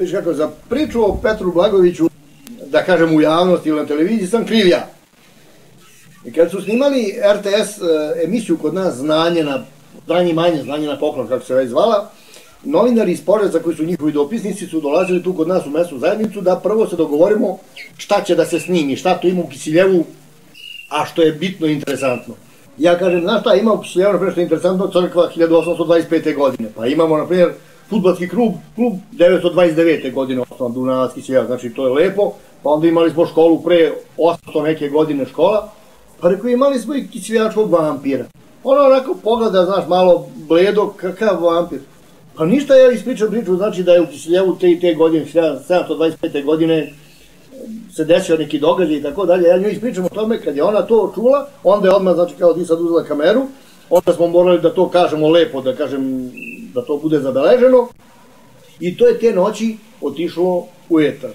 Viš kako, za priču o Petru Blagojeviću, da kažem u javnosti ili na televiziji, sam kriv ja. I kad su snimali RTS emisiju kod nas Znanje i manje, Znanje na poklon, kako se već zvala, novinari iz Požarevca koji su njihovi dopisnici su dolazili tu kod nas u mesnu zajednicu da prvo se dogovorimo šta će da se snimi, šta to ima u Kisiljevu, a što je bitno i interesantno. Ja kažem, znaš šta, ima u Kisiljevu, na primjer, što je interesantno, crkva 1825. godine, pa imamo, na primjer, fudbalski klub 929. godine, osnovan Dunavac Kisiljev, znači to je lepo, pa onda imali smo školu pre 800 neke godine škola, pa rekao, imali smo i kisiljevačkog vampira. Ono onako pogleda, znaš, malo bledo, kakav vampir. Pa ništa, ja ispričam priču, znači da je u Kisiljevu te godine, 1725. godine, se desio neki događaj i tako dalje, ja njoj ispričam o tome, kad je ona to čula, onda je odmah, znači, kao ti sad uzela kameru, onda smo morali da to kažemo lepo, da kažem, da to bude zabeleženo, i to je te noći otišlo u etar.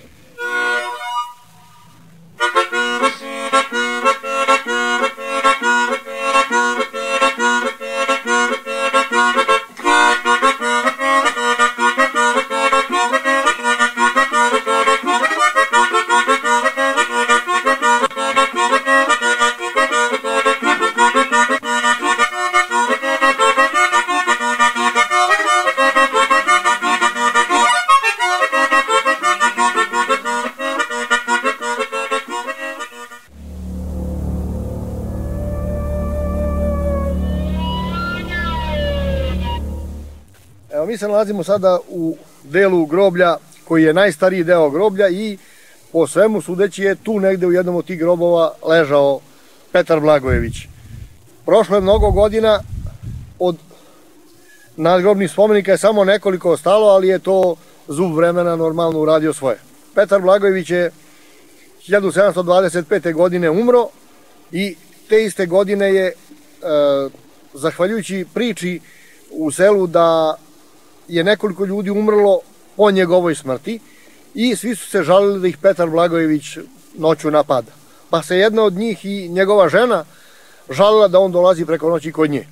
Evo, mi se nalazimo sada u delu groblja koji je najstariji deo groblja i po svemu sudeći je tu negde u jednom od tih grobova ležao Petar Blagojević. Prošlo je mnogo godina, od nadgrobnih spomenika je samo nekoliko ostalo, ali je to zub vremena normalno uradio svoje. Petar Blagojević je 1725. godine umro i te iste godine je, zahvaljujući priči u selu da je nekoliko ljudi umrlo po njegovoj smrti i svi su se žalili da ih Petar Blagojević noću napada. Pa se jedna od njih i njegova žena žalila da on dolazi preko noći kod nje.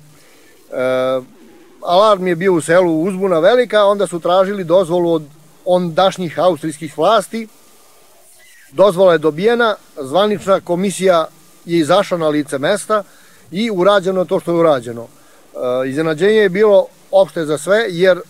Alarm je bio u selu, uzbuna velika, onda su tražili dozvolu od ondašnjih austrijskih vlasti. Dozvola je dobijena, zvanična komisija je izašla na lice mesta i urađeno to što je urađeno. Iznenađenje je bilo opšte za sve, jer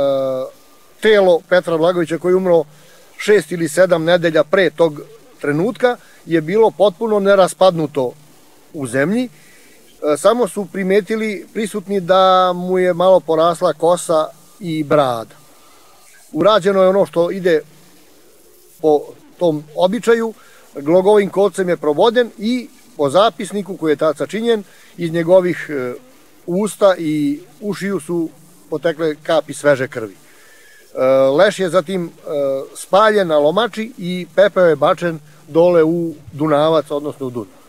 telo Petra Blagojevića koji je umro 6 ili 7 nedelja pre tog trenutka je bilo potpuno neraspadnuto u zemlji. Samo su primetili prisutni da mu je malo porasla kosa i brada. Urađeno je ono što ide po tom običaju, glogovim kolcem je provoden i po zapisniku koji je tad sačinjen, iz njegovih usta i ušiju su potekle kapi sveže krvi. Leš je zatim spaljen na lomači i pepeo je bačen dole u Dunavac, odnosno u Dunav.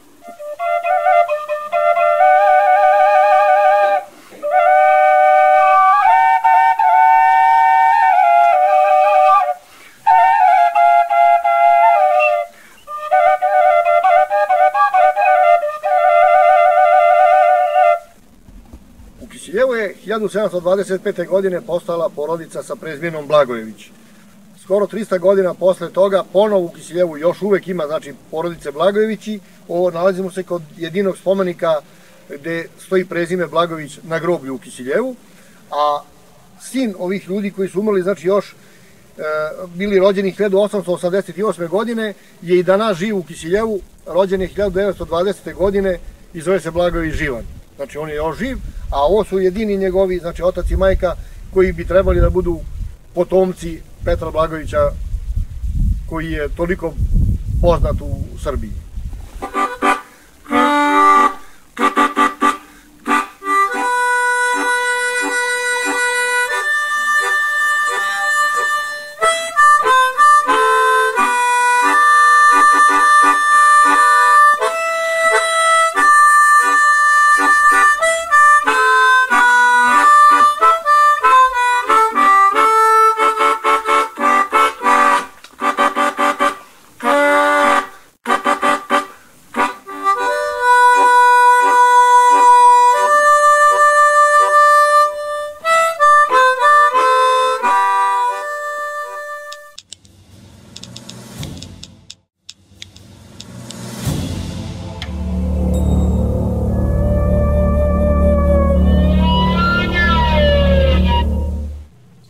Kisiljevu je 1725. godine postala porodica sa prezimljenom Blagojević. Skoro 300 godina posle toga ponovo u Kisiljevu još uvek ima, znači, porodice Blagojevići. Nalazimo se kod jedinog spomenika gde stoji prezime Blagojević na groblju u Kisiljevu, a sin ovih ljudi koji su umrli, znači još bili rođeni 1888. godine, je i danas živ u Kisiljevu, rođen je 1920. godine i zove se Blagojević Živan. Znači, on je još živ, a ovo su jedini njegovi, znači otac i majka, koji bi trebali da budu potomci Petra Blagojevića, koji je toliko poznat u Srbiji.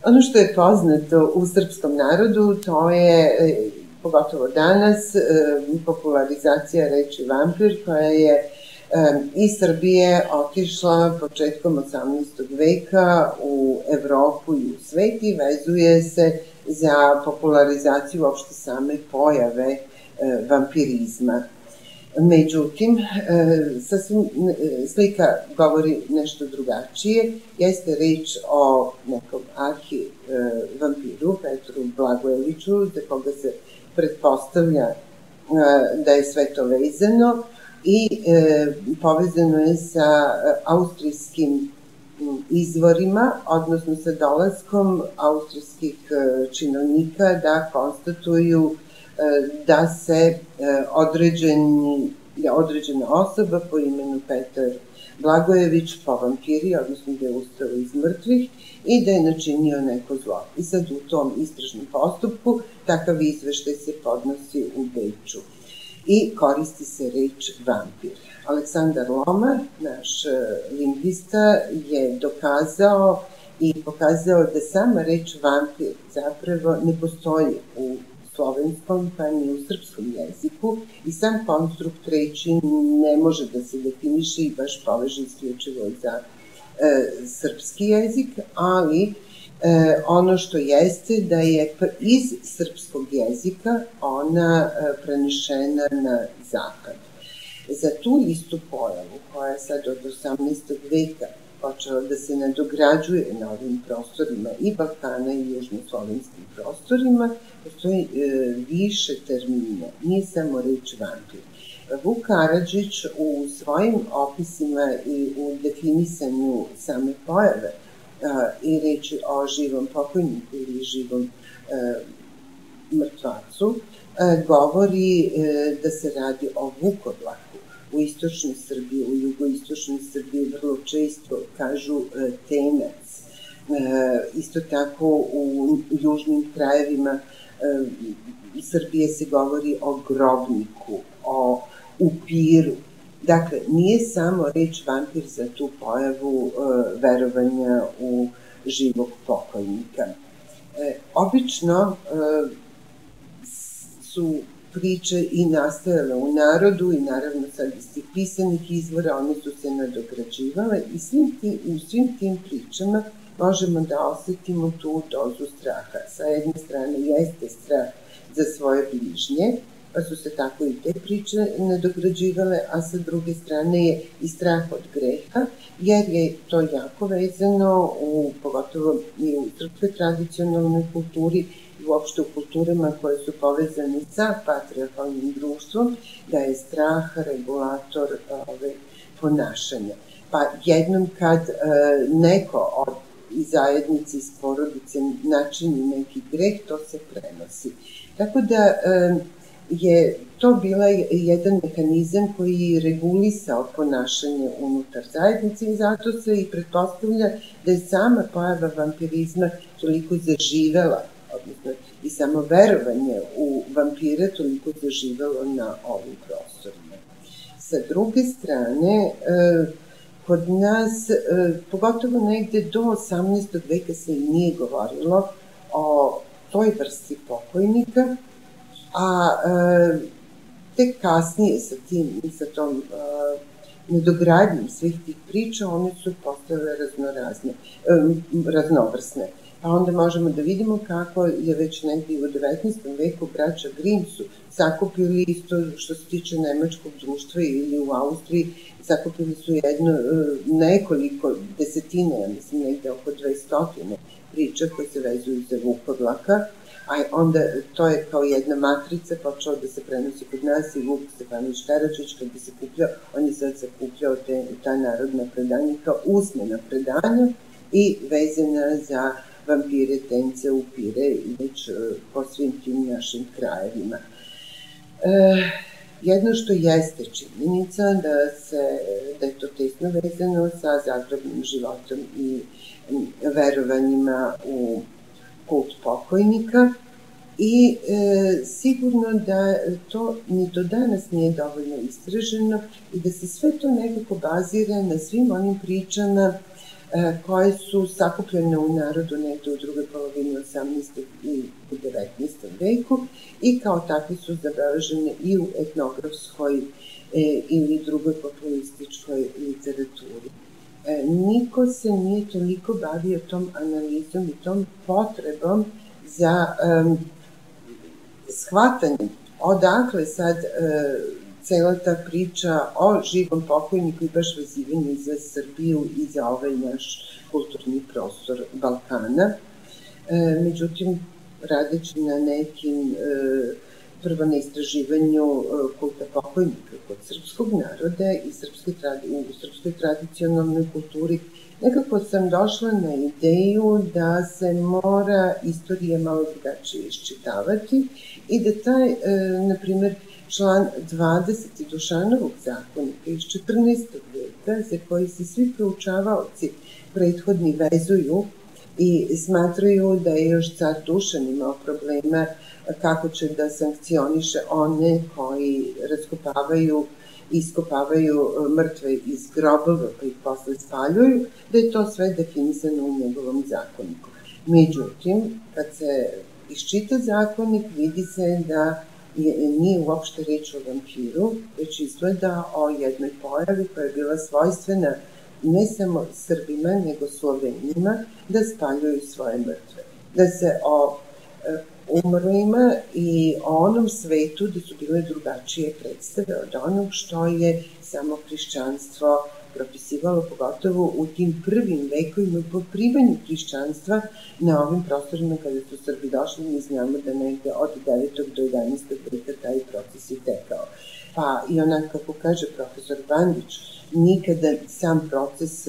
Ono što je poznato u srpskom narodu, to je, pogotovo danas, popularizacija reči vampir, koja je iz Srbije otišla početkom 18. veka u Evropu i u svet i vezuje se za popularizaciju uopšte same pojave vampirizma. Međutim, sasvim slika govori nešto drugačije. Jeste reč o nekom arhi-vampiru, Petru Blagojeviću, za koga se pretpostavlja da je sve to vezano i povezano je sa austrijskim izvorima, odnosno sa dolaskom austrijskih činovnika da konstatuju da se određena osoba po imenu Petar Blagojević povampiri, odnosno da je ustao iz mrtvih i da je načinio neko zlo. I sad u tom istražnom postupku takav izveštaj se podnosi u Beču i koristi se reč vampir. Aleksandar Lomar, naš lingvista, je dokazao i pokazao da sama reč vampir zapravo ne postoji u slovenskom pa ni u srpskom jeziku i sam konstrukt reči ne može da se definiše i baš poveže isključivo za srpski jezik, ali ono što jeste da je iz srpskog jezika ona prenešena na zapad. Za tu istu pojavu koja je sad od 18. veka počela da se nadograđuje na ovim prostorima i Balkana i južnoslovenskim prostorima, postoji više termina, nije samo reč vampir. Vuk Karadžić u svojim opisima i u definisanju same pojave i reči o živom pokojniku ili živom mrtvacu govori da se radi o vukodlaku. U istočnoj Srbiji, u jugoistočnoj Srbiji vrlo često kažu tenac. Isto tako u južnim krajevima Srbije se govori o grobniku, o upiru. Dakle, nije samo reč vampir za tu pojavu verovanja u živog pokojnika. Obično su priče i nastajale u narodu i naravno sad iz tih pisanih izvora one su se nadograđivale i u svim tim pričama možemo da osetimo tu dozu straha. Sa jedne strane jeste strah za svoje bližnje, pa su se tako i te priče nadograđivale, a sa druge strane je i strah od greha, jer je to jako vezano, pogotovo i u srpskoj tradicionalnoj kulturi, uopšte u kulturama koje su povezane sa patrijarhalnim društvom, da je strah regulator ponašanja. Pa jednom kad neko iz zajednice, iz porodice načini neki greh, to se prenosi. Tako da je to bila jedan mehanizam koji je regulisao ponašanje unutar zajednice i zato se i pretpostavlja da je sama pojava vampirizma toliko zaživela, odnosno i samo verovanje u vampire toliko zaživelo na ovim prostorima. Sa druge strane, kod nas, pogotovo negde do 18. veka se i nije govorilo o toj vrsti pokojnika, a tek kasnije sa tom nedogradnjom svih tih priča one su postale raznovrsne. Pa onda možemo da vidimo kako je već negdje u 19. veku braća Grimm su sakupili isto što se tiče nemačkog društva ili u Austriji, sakupili su nekoliko desetina, ja mislim negde oko 200 priča koje se vezuju za vukodlaka, a onda to je kao jedna matrica počela da se prenosi kod nas i Vuk Stefanović Karadžić kad bi se kupljao, on je sad sakupljao ta narodna predanja kao usmena predanja i vezana za vampire, tence, upire i već po svim tim našim krajevima. Jedno što jeste činjenica da je to tesno vezano sa zagrobnim životom i verovanjima u kult pokojnika i sigurno da to ni do danas nije dovoljno istraženo i da se sve to nekako bazira na svim onim pričama koje su sakupljene u narodu negde u drugoj polovini 18. i u 19. veku i kao takvi su zabeležene i u etnografskoj ili drugoj populističkoj literaturi. Niko se nije toliko bavio tom analizom i tom potrebom za shvatanjem odakle sad cela ta priča o živom pokojniku i baš vezivanje za Srbiju i za ovaj naš kulturni prostor Balkana. Međutim, radeći na nekim, prvo na istraživanju kulta pokojnika kod srpskog naroda i u srpskoj tradicionalnoj kulturi, nekako sam došla na ideju da se mora istorija malo drugačije iščitavati i da taj, na primer, član 20. Dušanovog zakonika iz 14. veka, za koji se svi proučavaoci prethodni vezuju i smatraju da je još car Dušan imao problema kako će da sankcioniše one koji raskopavaju i iskopavaju mrtve iz grobova pa ih posle spaljuju, da je to sve definisano u njegovom zakoniku. Međutim, kad se iščita zakonik, vidi se da nije uopšte reč o vampiru, već izgleda o jednoj pojavi koja je bila svojstvena ne samo Srbima, nego Slovenima, da spaljuju svoje mrtve. Da se o umrlima i o onom svetu da su bile drugačije predstave od onog što je samo hrišćanstvo propisivalo, pogotovo u tim prvim vekovima po primanju hrišćanstva na ovim prostorima kada su Srbi došli. Mi znamo da negde od 9. do 11. veka taj proces je tekao. Pa i onako kako kaže profesor Bandić, nikada sam proces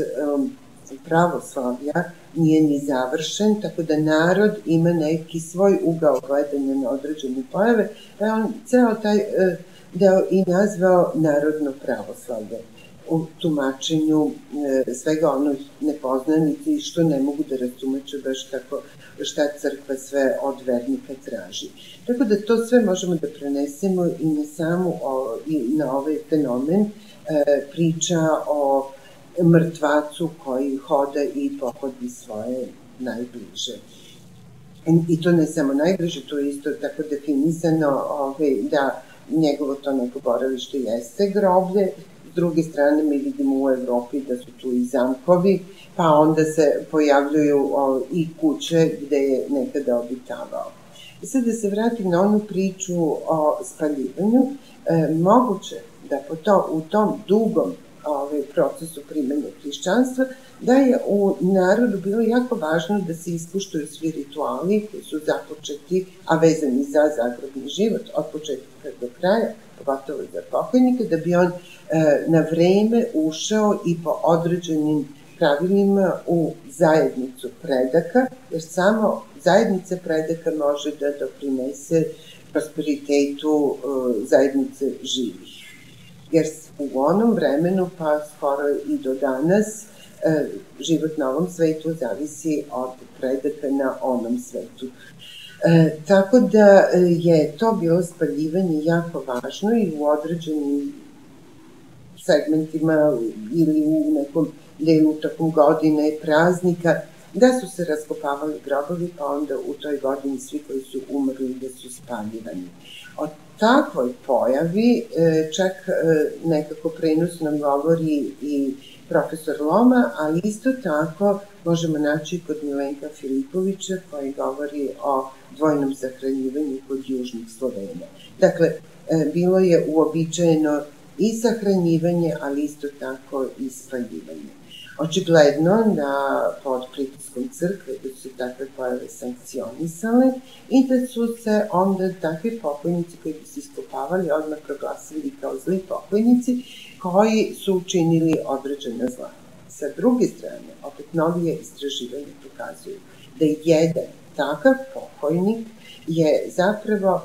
pravoslavlja nije ni završen, tako da narod ima neki svoj ugao gledanja na određene pojave, pa je on ceo taj deo i nazvao narodno pravoslavlje u tumačenju svega onog nepoznanice i što ne mogu da rastumače baš kako šta crkva sve od vernika traži. Tako da to sve možemo da prenesemo i na samu i na ovaj fenomen priča o mrtvacu koji hoda i pohodi svoje najbliže. I to ne samo najbliže, to je isto tako definisano da njegovo to neko boravište jeste groblje. S druge strane mi vidimo u Evropi da su tu i zamkovi, pa onda se pojavljuju i kuće gde je nekada obitavao. I sad da se vratim na onu priču o spaljivanju, moguće da u tom dugom procesu primanja hrišćanstva, da je u narodu bilo jako važno da se ispuštuju svi rituali koji su započeti, a vezani za zagrobni život od početka do kraja, pogotovo za pokojnika, da bi on na vreme ušao i po određenim pravilima u zajednicu predaka, jer samo zajednica predaka može da doprinese prosperitetu zajednice živih. Jer u onom vremenu, pa skoro i do danas, život na ovom svetu zavisi od predaka na onom svetu. Tako da je to bilo spaljivanje jako važno i u određenim segmentima ili u nekom delu tokom godine, praznika, da su se raskopavali grobovi, pa onda u toj godini svi koji su umrli da su spaljivani. O takvoj pojavi čak nekako prenosno govori i profesor Loma, ali isto tako možemo naći kod Milenka Filipovića koji govori o dvojnom sahranjivanju kod južnih Slovena. Dakle, bilo je uobičajeno i sahranjivanje, ali isto tako i spaljivanje. Očigledno da pod pritiskom crkve da su takve pojave sankcionisale i da su se onda takvi pokojnici koji bi se iskopavali odmah proglasili kao zli pokojnici koji su učinili određena zla. Sa druge strane, opet novije istraživanje pokazuju da jedan takav pokojnik je zapravo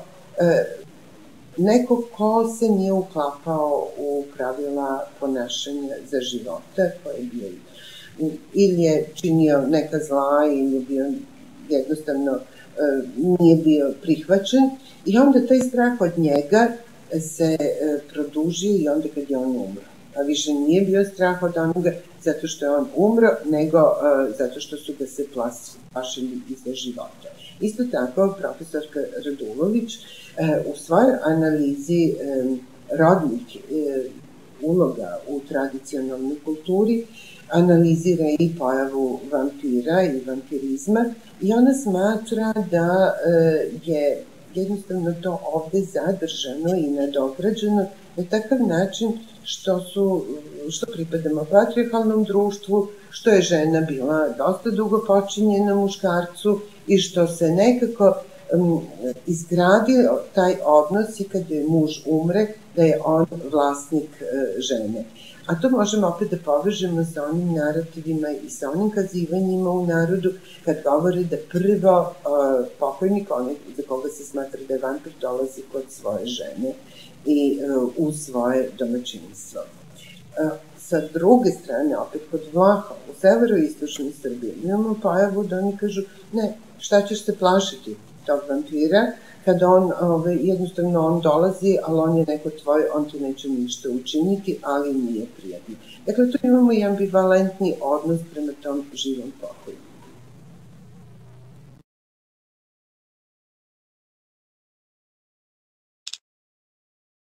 neko ko se nije uklapao u pravila ponašanja za života, koji je bio ili je činio neka zla ili je bio jednostavno nije bio prihvaćen i onda taj strah od njega se produžio i onda kad je on umro. a više nije bio strah od onoga zato što je on umro, nego zato što su ga se plašili iza života. Isto tako, profesorka Radulović u svojoj analizi rodnih uloga u tradicionalnoj kulturi analizira i pojavu vampira i vampirizma i ona smatra da je jednostavno to ovde zadržano i nadograđeno na takav način što pripadamo patrijarhalnom društvu, što je žena bila dosta dugo počinjena muškarcu i što se nekako izgradio taj odnos i kada je muž umre, da je on vlasnik žene. A to možemo opet da povežemo sa onim narativima i sa onim kazivanjima u narodu kad govore da prvo pokojnik, onaj za koga se smatra da je vampir, dolazi kod svoje žene i u svoje domaćinstvo. Sa druge strane, opet kod Vlaha, u severoistočnoj Srbiji, imamo pojavu da oni kažu, ne, šta ćeš se plašiti tog vampira, kada on, jednostavno on dolazi, ali on je neko tvoj, on ti neće ništa učiniti, ali nije prijatno. Dakle, tu imamo i ambivalentni odnos prema tom živom pokojniku.